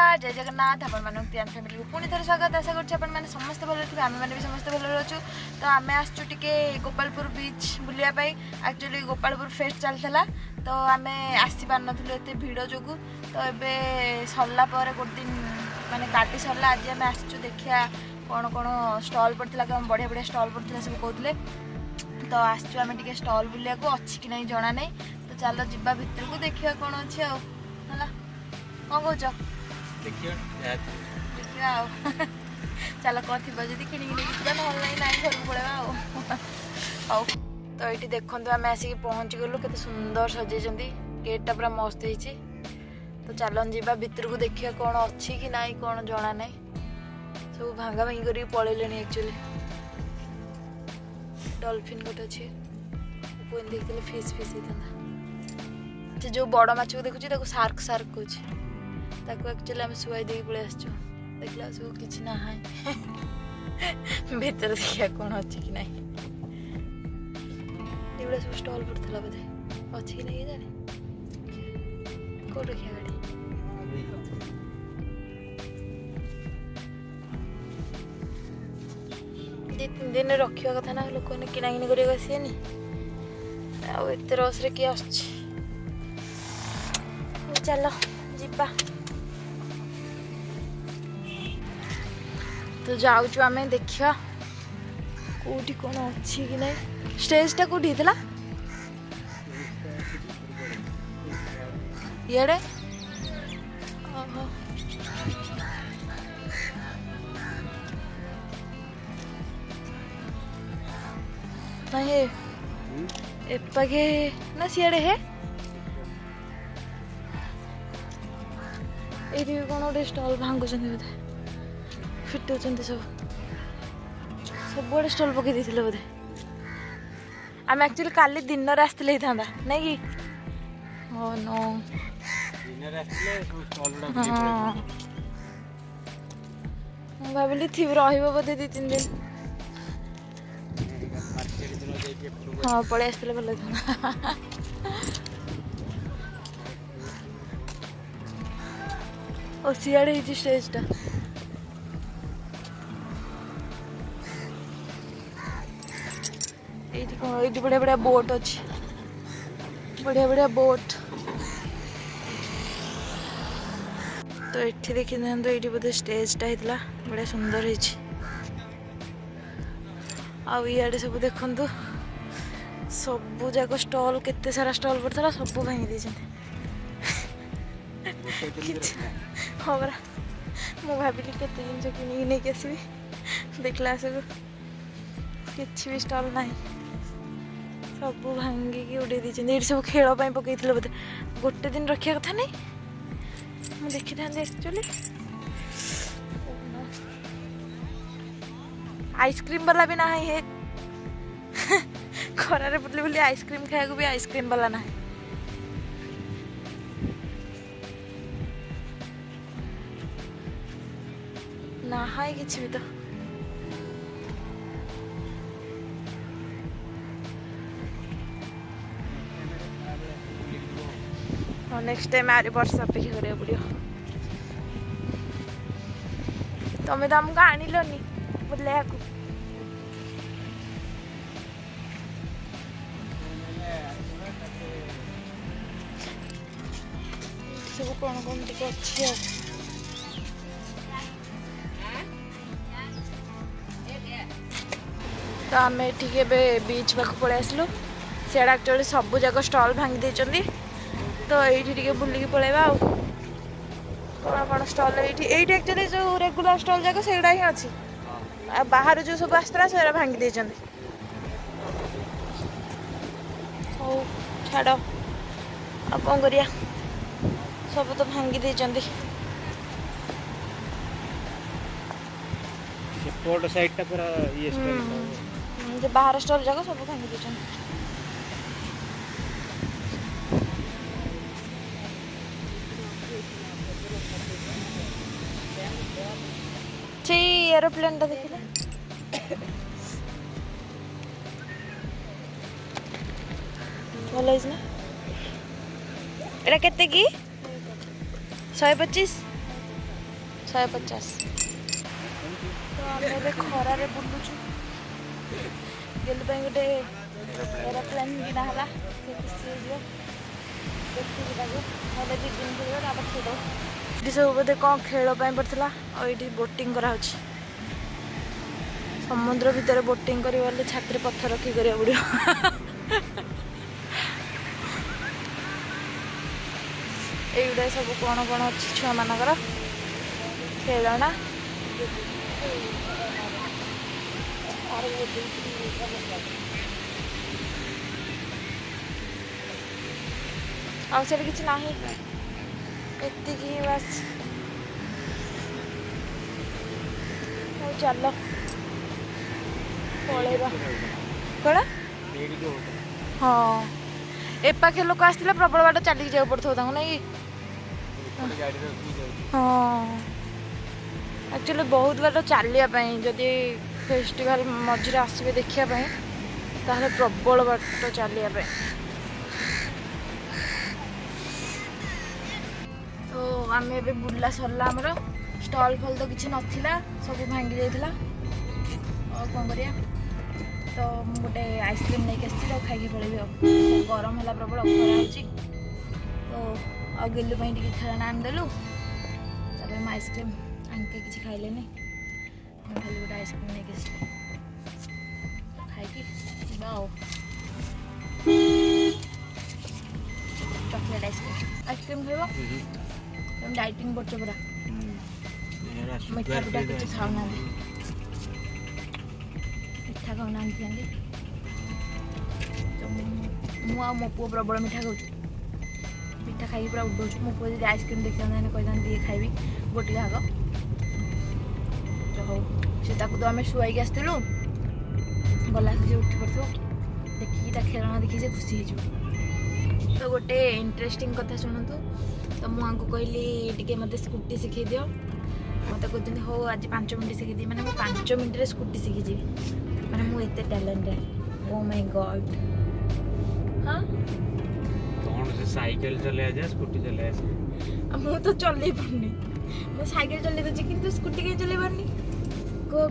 नमस्कार जय जगन्नाथ आपण मानक त्यान फैमिली को पुणी थर स्वागत आशा करछि आपण माने समस्त भलो थिबे आमे माने भी समस्त भलो रहछु। तो आमे आछछु टिके गोपालपुर बीच बुलिया पाई एक्चुअली गोपालपुर फेस्ट चलथला तो आमे आसी पार नथुले एते भिडो जोगु तो एबे सरला पर गोट दिन माने काटी सरला आज आमे आछछु देखिया कोन कोन स्टॉल पड़थला कम बढ़िया बढ़िया स्टॉल पड़थला सब कहतले तो आछछु आमे टिके स्टॉल बुलिया को अछि कि नै जणा नै तो चलो जिब्बा भीतर को देखिया कोन अछि आ हला कौन कौच देखियो चलो कौन थी जदि कि ना घर पड़ेगा आओ तो ये देखो आम आसिक पहुँची गलु के सुंदर सजे गेटा पूरा मस्त हो तो चलो जीवा भितर को देखिए कौन अच्छी कि ना कौन जना ना सब भांगा भांगी कर पलैले एक्चुअली डॉल्फिन गोटे अच्छे देखते फिश फिश होता जो बड़ माछ को देखुची सार्क सार्क कह एक्चुअली आम शुआई दे पलि आस देखला सब किसी ना भीतर देखिए कौन अच्छी कि ना ये सब स्टॉल पड़ता बोधे अच्छी कि नहीं जाने कौन रखिया गाड़ी दी तीन दिन रखा कथा ना लोक मैंने किना किनी कर आसीनी आते रस किए आस चलो जीवा तो जाऊँ आम देखा कौटी कौन अच्छी कि ना स्टेजटा कौटी थी इे एपागे ना सियाड़े है ये कौन गोटे स्टॉल भांगुं बोधे फिटुं सब सब स्टॉल पकई देते बोधे आम एक्चुअली काली दिन आसते था नहीं कि ओ नो भाविली थी रोधे दी तीन दिन हाँ पलि आसते भल था और सियाड़े स्टेजटा ये बढ़िया बढ़िया बोट अच्छी बढ़िया बढ़िया बोट तो ये देखी था ये बोधे स्टेजटा होता बढ़िया सुंदर आड़े सब देखु सबू जाक स्टॉल केते सारा स्टॉल पड़ता सब भांगी दे हाँ परा मु भाविली के जिन कि नहीं आसबि देखला सब कि भी स्टॉल ना सब भांगिकी उड़े ये सब खेल पकई बोधे गोटे दिन रखा कथा नहीं मुझे देखी था एक्चुअली आइसक्रीम वाला भी ना है खरारे बुले बुले आइसक्रीम खाया भी आइसक्रीम वाला ना है किसी भी तो नेक्स्ट टाइम आरे वर्ष अपेक्षा करा पड़ो तुम तो आमको आणिलनी बुले सब कौन कौन टे अच्छी तो आम ये बीच पाक पलि आसलु सियाड़ा एक्चुअली सब जाक स्टॉल भांगी देइचंदी तो ये बुलिकी पलैबा कौन कौन स्टॉल ये एक्चुअली जो रेगुलर स्टॉल जाक से ही अच्छी बाहर जो सब आसला से भांगी देइचंदी हो छाड़ आ कौन करिया सब तो भांगी देइचंदी पोर्ट साइडटा पूरा ये जो बाहर स्टॉल जाक सब भांगी देइचंदी एरोप्लेन टा देखिले भल ना एटा केते की 125 150 तो आम खरारे बुलुचु गेलु गोटे एरोप्लेन किना है देखिए सब बोधे कौन खेल पड़ता और ये बोटिंग करा समुद्र भितर बोटिंग कर छाती पत्थर रखी करा पड़ो ये सब कौन कौन अच्छी छुआ मानकर खेलना आउट किसी ना एति बस चल पलैबा कौन हाँ एपाखे लोक आसते प्रबल बाट चलिक जा पड़ता ना कि हाँ एक्चुअली बहुत बाट चलिया जदि फेस्टिवल मझे आसबे देखापी ताहले प्रबल बाट चलिया तो आम ए बुला सरला आमर स्टल फल तो किसी नाला सब भांगी जाइला और कौन करिया तो गोटे आइसक्रीम नहीं आसी खाई पड़ेबी गरम है प्रबल खरा हो तो आ गेलु टे खेलना आनीदेलु मैं आइसक्रीम आंके किसी खाइले खाली गोटे आइसक्रीम नहीं खाई चॉकलेट आइसक्रीम खाइब तुम डाइटिंग करछ पूरा मीठा पिठा किसी खाऊना मीठा खाऊना मु मो पु प्रबल मीठा खाऊ मीठा खाई पूरा उड़ाऊँ मो पु जब आइसक्रीम देखी कही ये खाइबी गोटे भाग तो हूँ से तो आम शुआई आसलु गला से उठी पड़ो देखिए खेलना देखिए से खुशी हो तो गोटे इंटरेस्टिंग कथा शुणु तो मुझे कहली टे मत स्कूटी शिखई दियो मत कहते हो आज 5 मिनट शिखी दी मैंने 5 मिनट स्कूटी शिखी जी मैंने मुझे टैलेंटेड ओ माय गॉड हाँ कौन से साइकिल चले आजा स्कूटी चले आजा मु तो चले पारनी मु साइकिल चले दे किंतु स्कूटी के चले पारनी को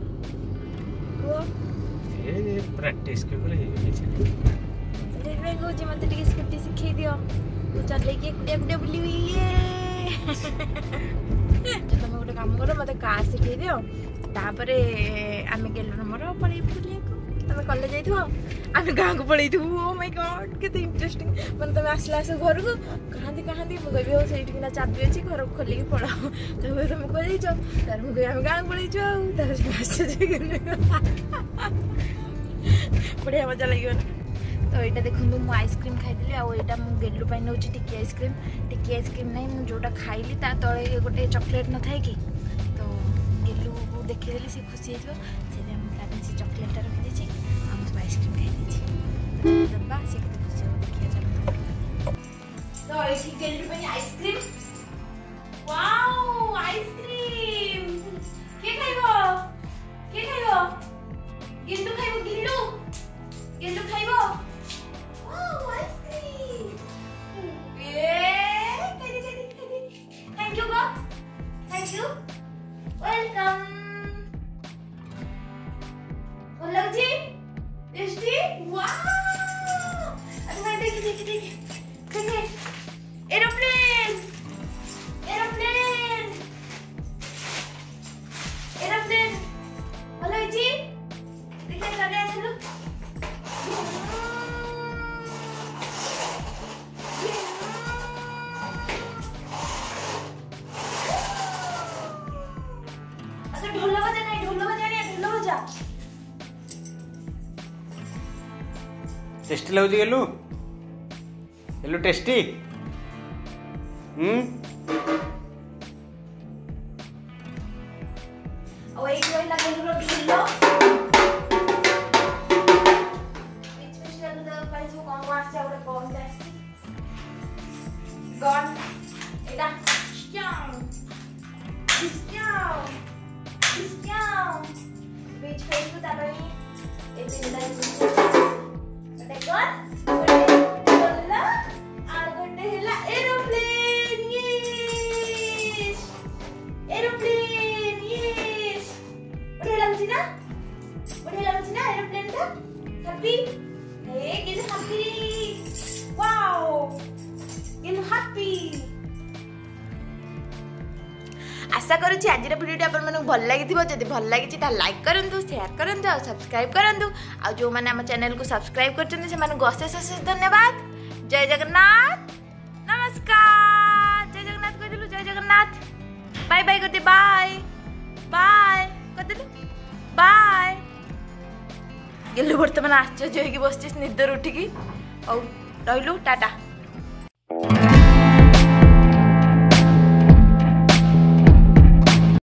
ए प्रैक्टिस के बोले हे देखबे कहूँ मत स्कूटी शिखई दियो तो चल के कुटिया कुटिया बुलबी ये तुम गोटे काम कर मत कार शिखई दियो तापर आम गेलु मोर पड़े बुलिया तुम कॉलेज जाइथो आम गाँ को पड़े ओ माय गॉड केते इंटरेस्टिंग मन तुम आसला आस घर को कहां कहां मु कहबी हो सेठी चाबी अछि घर को खोलिक पड़ाओ तब तुम को जाइछो तार मु कहबी आम गाँ को पड़े छो तार बढ़िया मजा लगे तो यहाँ देखो मु आइसक्रीम खाई आईटा मु गेलु नौ टिकी आइसक्रीम नहीं मुझे जोटा खाइली ता तले गोटे चॉकलेट न था कि तो गेलु को देखीदेली सी खुशी हो से चॉकलेट रखी आम सब आइसक्रीम खाई दबा सी के खुशी हो देखिए चलो तो ये गेलु आइसक्रीम वाओ आइसक्रीम के खाइबो Gillu खाइबो Gillu खाइबो Thank you, God. Thank you. Welcome. Olaji, tasty. Wow. अरे देखिए. Aeroplane. Olaji, देखिए चले चलो. टेस्टी लगुच गेलु टेस्टी एरोप्लेन आशा करुँच आज भिडियोटी आपको भल लगी जब भल लगी लाइक करूँ शेयर करूँ और सब्सक्राइब करूँ आ जो मैंने आम चैनल को सब्सक्राइब कर अशेष अशेष धन्यवाद। जय जगन्नाथ नमस्कार। जय जगन्नाथ कह जय जगन्नाथ बाय बाय करते बाय बाय कर बाय गेलु बर्तमान आश्चर्य होगी बस निदर उठिकी और रही टाटा।